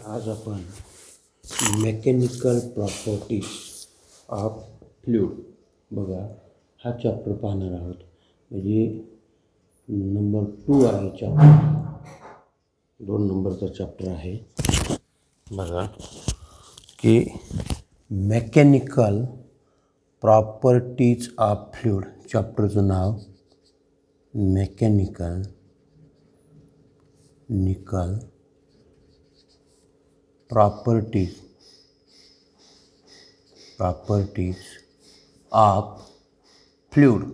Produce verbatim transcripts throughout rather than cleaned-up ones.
आज आपण mechanical properties of fluid बघा हा चॅप्टर पाहणार आहोत. म्हणजे नंबर टू आहे चॅप्टर, दोन नंबरचा चॅप्टर आहे. बघा की मेकॅनिकल प्रॉपर्टीज ऑफ फ्लूइड, चॅप्टरचं नाव मेकॅनिकल निकल properties properties of fluid.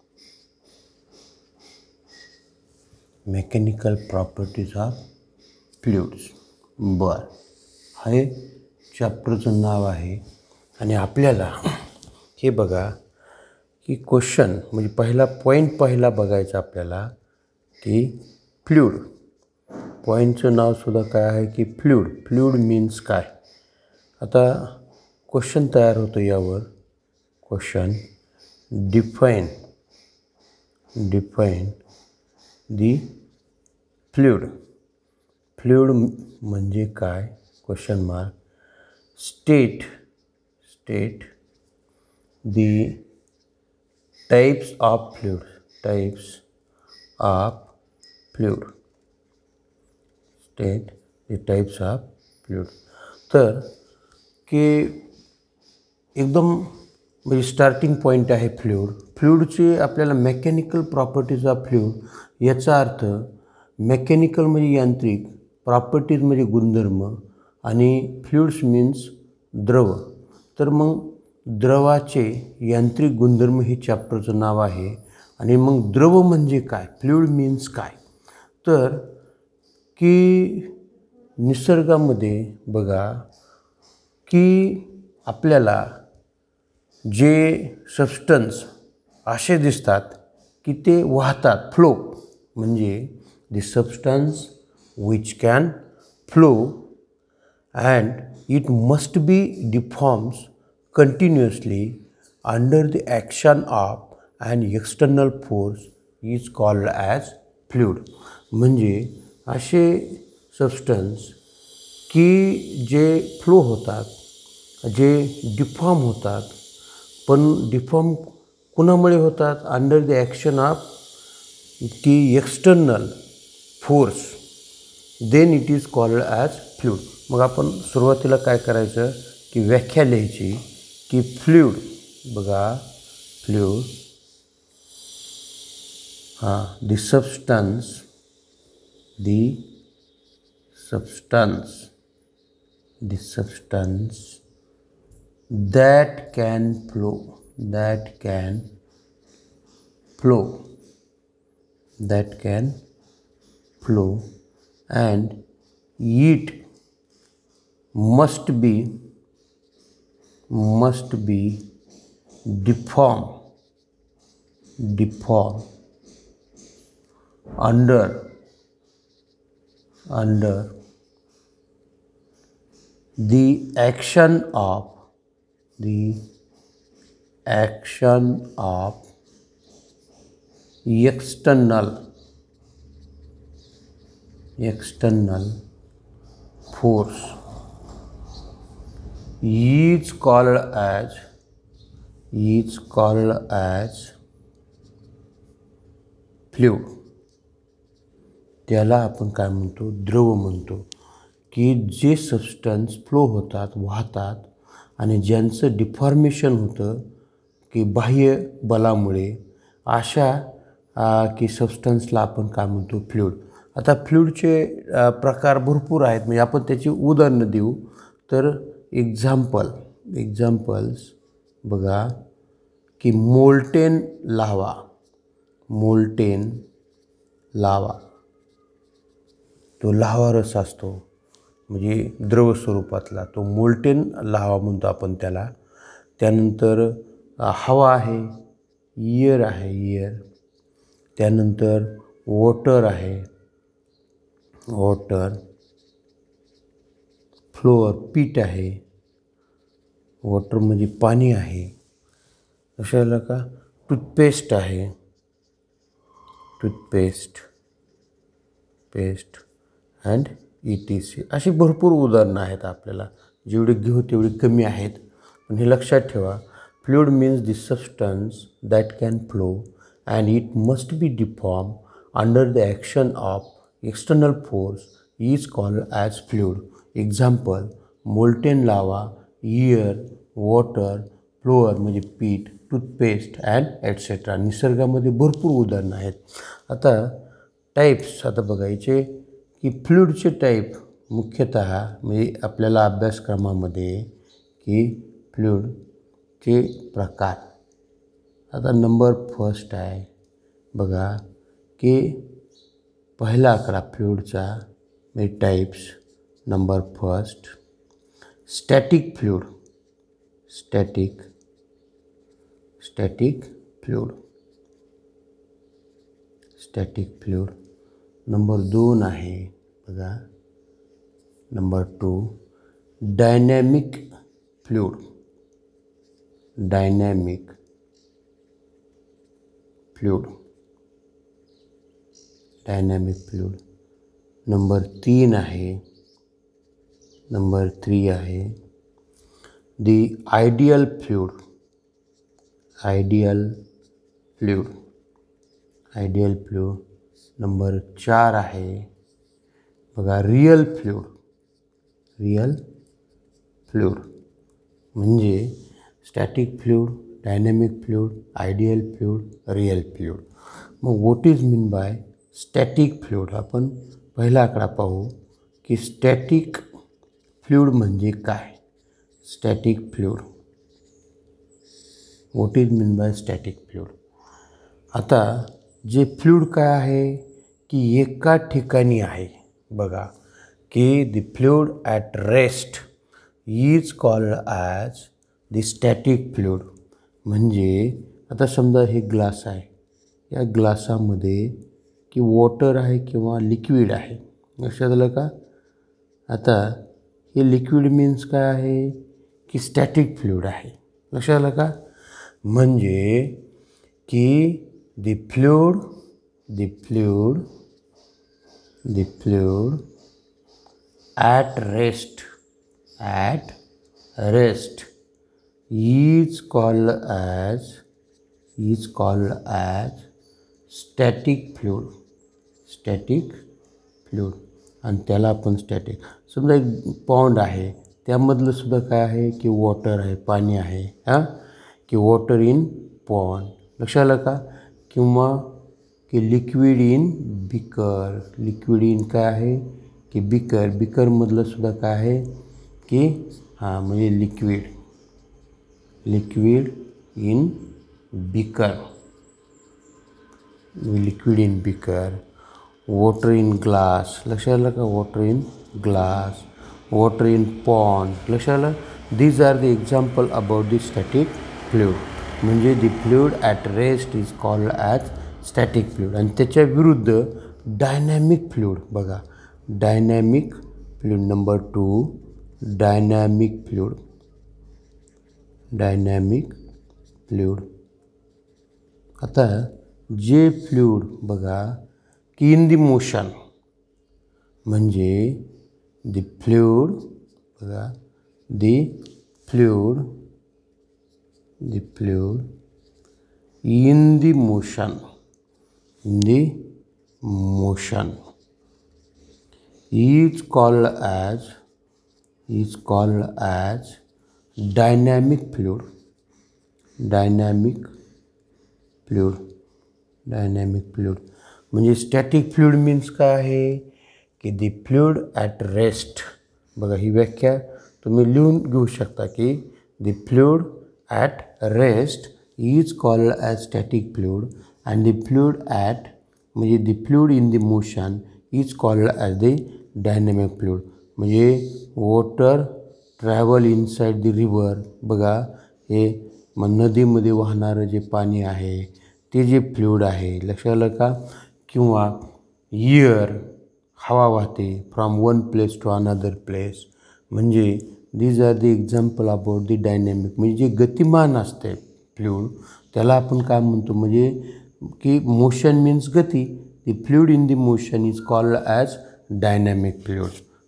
Mechanical properties of fluids. बर हे चॅप्टरचं नाव आहे. आणि आपल्याला हे बघा की क्वेश्चन म्हणजे पहिला पॉईंट पहिला बघायचा आपल्याला की फ्लुइड. पॉईंटचं नावसुद्धा काय आहे की फ्लुइड. फ्लुइड मीन्स काय. आता क्वेश्चन तयार होतो यावर. Question define define the fluid. Fluid म्हणजे काय question mark. State state the types of fluid. Types of fluid. State the types of fluid. तर की एकदम म्हणजे स्टार्टिंग पॉईंट आहे फ्लुइड. फ्लुइडची आपल्याला मेकॅनिकल प्रॉपर्टीज ऑफ फ्लुइड याचा अर्थ मेकॅनिकल म्हणजे यांत्रिक, प्रॉपर्टीज म्हणजे गुणधर्म आणि फ्लुइड्स मीन्स द्रव. तर मग द्रवाचे यांत्रिक गुणधर्म हे चॅप्टरचं नाव आहे. आणि मग द्रव म्हणजे काय, फ्लुइड मीन्स काय. तर की निसर्गामध्ये बघा की आपल्याला जे सबस्टन्स असे दिसतात की ते वाहतात, फ्लो. म्हणजे the substance which can flow and it must be deforms continuously under the action of and external force is called as fluid. म्हणजे असे सबस्टन्स की जे फ्लो होतात, जे डिफॉर्म होतात. पण डिफॉर्म कुणामुळे होतात, अंडर द ॲक्शन ऑफ की external force, then it is called as fluid. मग आपण सुरुवातीला काय करायचं की व्याख्या लिहायची की फ्लुइड. बघा फ्लुइड हां the substance the substance the substance that can flow that can flow that can flow and it must be must be deform deform under under the action of the action of external external force is called as is called as fluid. त्याला आपण काय म्हणतो, द्रव म्हणतो. की जे substance flow होतात, वाहतात आणि ज्यांचं डिफॉर्मेशन होतं की बाह्य बलामुळे, अशा की सबस्टन्सला आपण काय म्हणतो फ्लुइड. आता फ्लुइडचे प्रकार भरपूर आहेत. म्हणजे आपण त्याची उदाहरणं देऊ. तर एक्झाम्पल एक्झाम्पल्स बघा की मोल्टेन लावा. मोल्टेन लावा तो लावा रस असतो म्हणजे द्रव स्वरूपातला, तो मोल्टेन लावा म्हणतो आपण त्याला. त्यानंतर हवा आहे, एअर आहे एअर. त्यानंतर वॉटर आहे वॉटर. फ्लोअर पीट आहे. वॉटर म्हणजे पाणी आहे. अशाला का टूथपेस्ट आहे. Toothpaste paste and E T C. अशी भरपूर उदाहरणं आहेत आपल्याला, जेवढी घेऊ तेवढी कमी आहेत. पण हे लक्षात ठेवा, fluid means the substance that can flow and it must be deform under the action of external force is called as fluid. Example, molten lava, air, water, flour म्हणजे पीठ, टूथपेस्ट अँड ॲटसेट्रा. निसर्गामध्ये भरपूर उदाहरणं आहेत. आता टाईप्स आता बघायचे की फ्लुइडचे टाईप मुख्यतः म्हणजे आपल्याला अभ्यासक्रमामध्ये की फ्लुइडचे प्रकार. आता नंबर फर्स्ट आहे बघा की पहिला आकडा फ्लुइडचा म्हणजे types. Number first static fluid. Static static fluid static fluid. Number दोन आहे बघा, number two dynamic fluid. Dynamic fluid dynamic fluid. Number तीन आहे, नंबर थ्री आहे the ideal fluid. Ideal fluid ideal fluid. Number चार आहे बघा रियल फ्लुइड. रियल फ्लुइड म्हणजे static fluid, dynamic fluid, ideal fluid, real fluid. मग what is mean by static fluid. आपण पहिला आकडा पाहू की स्टॅटिक फ्लुइड म्हणजे काय. Static fluid, what is mean by static fluid. आता जे फ्लुइड काय आहे की एका ठिकाणी आहे बघा की the fluid at rest is called as the static fluid. म्हणजे आता समजा हे ग्लास आहे, या ग्लासामध्ये की वॉटर आहे किंवा लिक्विड आहे. लक्षात आलं का. आता हे लिक्विड मीन्स काय आहे की स्टॅटिक फ्लुइड आहे. लक्षात आलं का. म्हणजे की the fluid the fluid the fluid at rest at rest is called as is called as static fluid. Static fluid. आणि त्याला आपण स्टॅटिक. समजा एक पॉन्ड आहे, त्यामधलं सुद्धा काय आहे की वॉटर आहे, पाणी आहे. हां की वॉटर इन पॉन्ड. लक्षात आलं का. किंवा की liquid in beaker. Liquid in काय आहे की बिकर. बिकरमधलं सुद्धा काय आहे की हां म्हणजे liquid. Liquid in beaker. Liquid in beaker. Water in glass. लक्षात आलं का. Water in glass, water in pond. लक्षात आलं. These are the example about the static fluid. म्हणजे the fluid at rest is called as static fluid. आणि त्याच्या विरुद्ध dynamic fluid बघा. Dynamic fluid number two dynamic fluid. Dynamic fluid. आता जे fluid बघा की इन द मोशन म्हणजे द फ्लुइड बघा the fluid the fluid in the motion in the motion is called as is called as dynamic fluid. Dynamic fluid. Dynamic fluid. म्हणजे static fluid means काय आहे की the fluid at rest. बघा ही व्याख्या तुम्ही लिहून घेऊ शकता की the fluid at rest is called as static fluid and the fluid at म्हणजे the fluid in the motion is called as the dynamic fluid. म्हणजे water travel inside the river. बघा हे मग नदीमध्ये वाहणारं जे पाणी आहे ते जे फ्लुइड आहे. लक्षात आलं का. किंवा एअर हवा वाहते from one place to another place. म्हणजे these are the example about the dynamic. म्हणजे जे गतिमान असते फ्लुइड त्याला आपण काय म्हणतो म्हणजे की मोशन मीन्स गती. The fluid in the motion is called as dynamic fluid.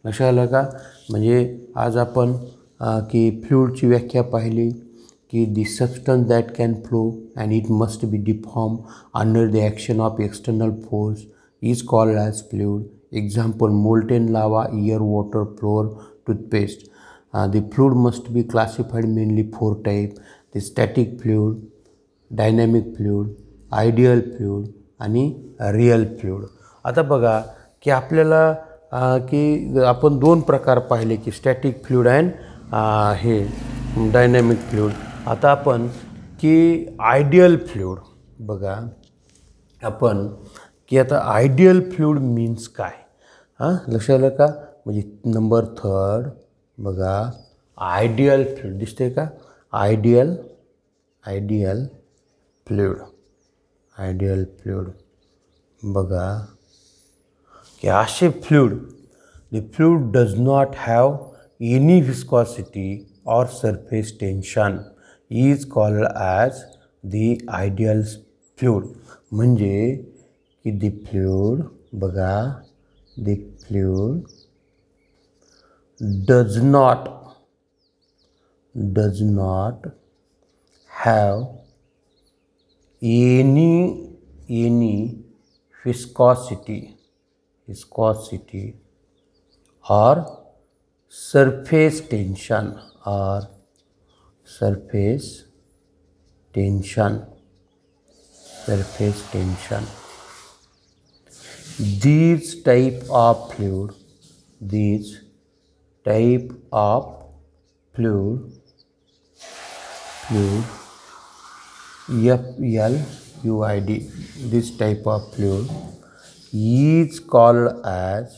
लक्षात आलं का? म्हणजे आज आपण की फ्लुइडची व्याख्या पाहिली की the substance that can flow and it must be deform under the action of external force is called as fluid. Example molten lava, air, water, flour, toothpaste. The fluid must be classified mainly four type: the static fluid, dynamic fluid, ideal fluid आणि real fluid. आता बघा की आपल्याला की आपण दोन प्रकार पाहिले की स्टॅटिक फ्लुइड अँड हे डायनॅमिक फ्लुइड. आता आपण की आयडियल फ्लुइड बघा आपण की आता आयडियल फ्लुइड मीन्स काय हां लक्षात आलं का? म्हणजे नंबर थर्ड बघा आयडियल फ्लुइड दिसते का? Ideal ideal fluid ideal fluid बघा की असे fluid the fluid does not have any viscosity or surface tension is called as the ideal fluid. म्हणजे की the fluid बघा the fluid does not does not have any any viscosity viscosity or surface tension or surface tension surface tension. These type of fluid these type of fluid fluid F L U I D this type of fluid is called as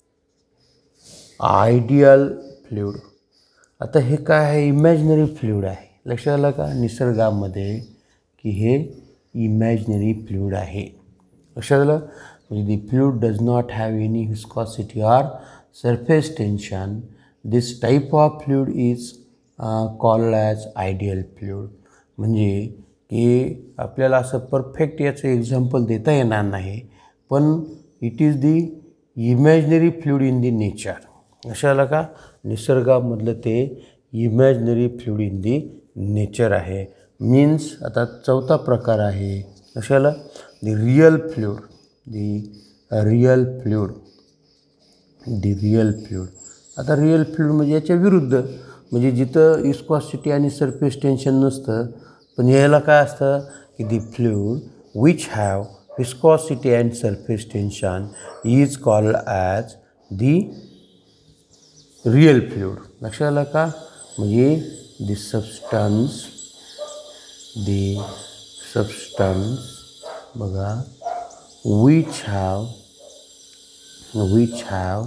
ideal fluid. आता हे काय आहे? Imaginary fluid आहे. लक्षात आलं का? निसर्गामध्ये की हे इमॅजिनरी फ्लुइड आहे. लक्षात आलं? म्हणजे the fluid does not have any viscosity or surface tension. This type of fluid is called as ideal fluid. म्हणजे की आपल्याला असं परफेक्ट याचं एक्झाम्पल देता येणार नाही, पण it is the imaginary fluid in the nature. लक्षात आलं का? निसर्गामधलं ते imaginary fluid in the nature आहे. मीन्स आता चौथा प्रकार आहे. लक्षात आलं? The real fluid the real fluid the real fluid. आता रिअल फ्लुइड म्हणजे याच्या विरुद्ध, म्हणजे जिथं विस्कॉसिटी आणि सरफेस टेन्शन नसतं, पण याला काय असतं की the fluid which have viscosity and surface tension is called as the real fluid. लक्षात आलं का? म्हणजे दी सबस्टन्स दी सबस्टन्स बघा which have which have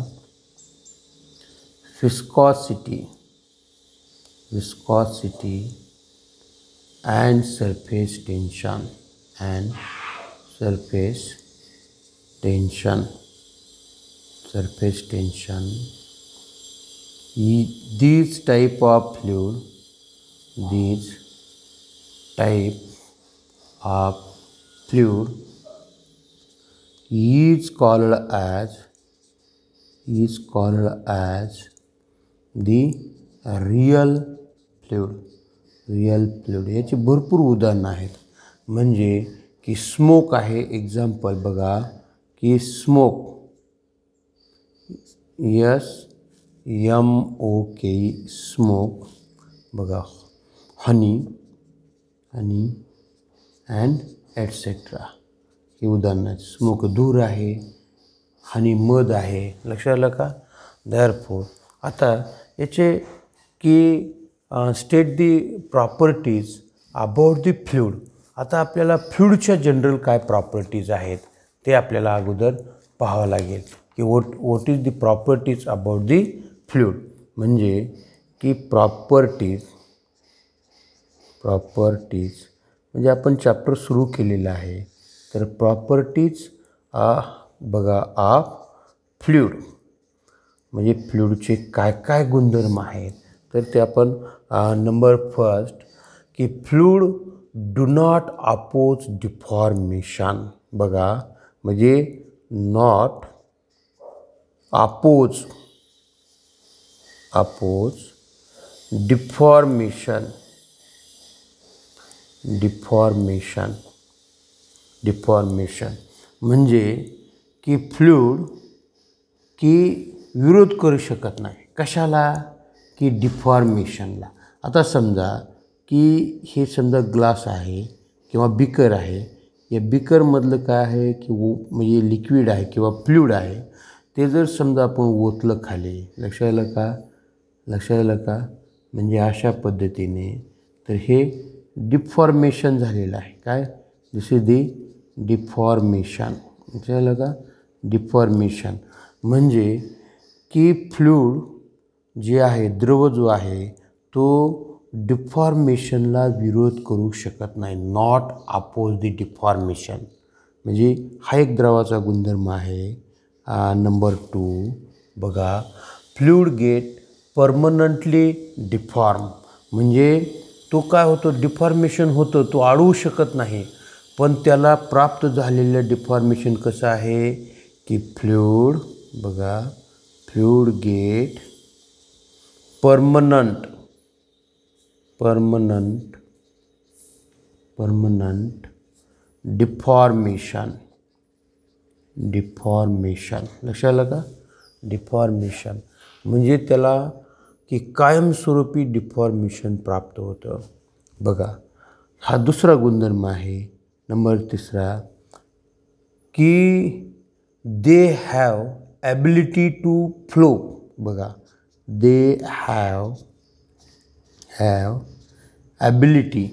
viscosity viscosity and surface tension and surface tension surface tension. These type of fluid, these type of fluid is called as is called as the real fluid. Real fluid याची भरपूर उदाहरणं आहेत. म्हणजे की smoke आहे. Example बघा की smoke yes M O K smoke बघा हनी हनी अँड ॲटसेट्रा ही उदाहरणं आहेत. स्मोक धूर आहे, हनी मध आहे. लक्षात आलं का? देअरफॉर आता याचे की state the properties about the fluid. आता आपल्याला फ्लुइडच्या जनरल काय प्रॉपर्टीज आहेत ते आपल्याला अगोदर पाहावं लागेल की what what is the properties about the fluid. म्हणजे की प्रॉपर्टीज प्रॉपर्टीज म्हणजे आपण चॅप्टर सुरू केलेलं आहे. तर प्रॉपर्टीज बघा ऑफ फ्लुइड म्हणजे फ्लुइडचे काय काय गुणधर्म आहेत तर ते आपण नंबर फर्स्ट की fluid do not oppose deformation. बघा म्हणजे not oppose oppose deformation deformation deformation म्हणजे की फ्लूइड की विरोध करू शकत नाही कशाला की डिफॉर्मेशनला. आता समजा की हे समजा ग्लास आहे किंवा बिकर आहे. या बिकरमधलं काय आहे की म्हणजे लिक्विड आहे किंवा फ्लूइड आहे. ते जर समजा आपण ओतलं खाली लक्षात आलं का लक्षात आलं का म्हणजे अशा पद्धतीने तर हे डिफॉर्मेशन झालेलं आहे. काय दिस इज दी डिफॉर्मेशन. लक्षात आलं का डिफॉर्मेशन म्हणजे की फ्लूइड जे आहे द्रव जो आहे तो डिफॉर्मेशनला विरोध करू शकत नाही. नॉट अपोज दी डिफॉर्मेशन म्हणजे हा एक द्रवाचा गुणधर्म आहे. नंबर टू बघा फ्लूइड गेट परमनंटली डिफॉर्म म्हणजे तो काय होतो डिफॉर्मेशन होतं तो अडवू शकत नाही. पण त्याला प्राप्त झालेलं डिफॉर्मेशन कसं आहे की फ्लूइड बघा fluid get permanent permanent permanent deformation deformation. लक्षात आलं का डिफॉर्मेशन म्हणजे त्याला की कायमस्वरूपी डिफॉर्मेशन प्राप्त होतं. बघा हा दुसरा गुणधर्म आहे. नंबर तिसरा की they have ability to flow. बघा they have have ability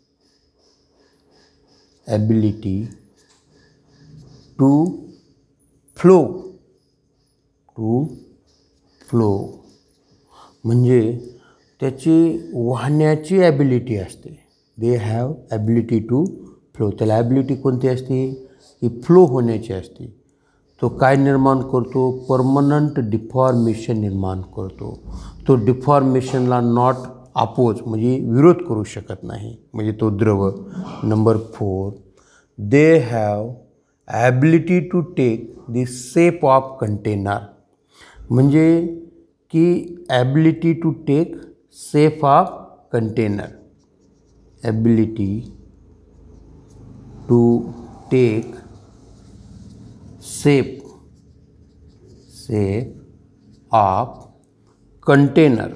ability to flow to flow म्हणजे त्याची वाहण्याची ॲबिलिटी असते. They have ability to flow. त्याला ॲबिलिटी कोणती असते की फ्लो होण्याची असते. तो काय निर्माण करतो परमनंट डिफॉर्मेशन निर्माण करतो. तो डिफॉर्मेशनला नॉट अपोज म्हणजे विरोध करू शकत नाही म्हणजे तो द्रव. Number four they have ability to take the shape of container म्हणजे की ability to take shape of container ability to take shape shape of container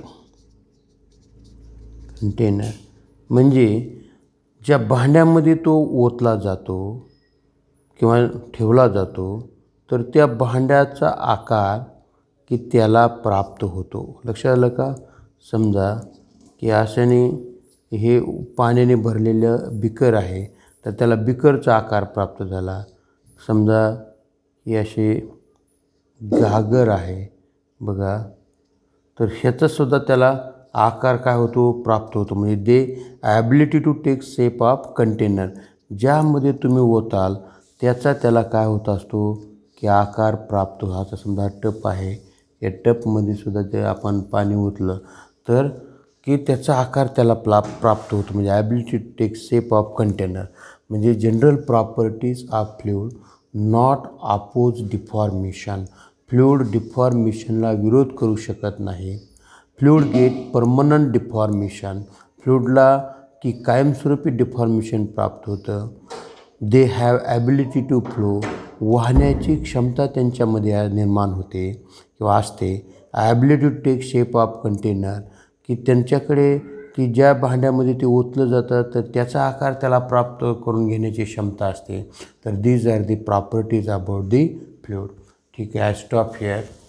container म्हणजे ज्या भांड्यामध्ये तो ओतला जातो किंवा ठेवला जातो तर त्या भांड्याचा आकार की त्याला प्राप्त होतो. लक्षात आलं का समजा की अशाने हे पाण्याने भरलेलं बिकर आहे तर त्याला बिकरचा आकार प्राप्त झाला. समजा हे असे घागर आहे बघा तर ह्याचासुद्धा त्याला आकार काय होतो प्राप्त होतो म्हणजे they ability to take shape of container. ज्यामध्ये तुम्ही ओताल त्याचा त्याला काय होत असतो की आकार प्राप्त होतो. आता समजा टप आहे या टपमध्ये सुद्धा ते आपण पाणी ओतलं तर की त्याचा आकार त्याला प्ला प्राप्त होतो म्हणजे ability to take shape of container म्हणजे general properties of fluid not oppose deformation. Fluid डिफॉर्मेशनला विरोध करू शकत नाही. फ्लूइड गेट परमनंट डिफॉर्मेशन फ्लूइडला की कायमस्वरूपी डिफॉर्मेशन प्राप्त होतं. They have ability to flow वाहण्याची क्षमता त्यांच्यामध्ये निर्माण होते किंवा असते. Ability to take shape of container की त्यांच्याकडे की ज्या भांड्यामध्ये ते ओतलं जातं तर त्याचा आकार त्याला प्राप्त करून घेण्याची क्षमता असते. तर these are the properties about the fluid. ठीक आहे. I stop here.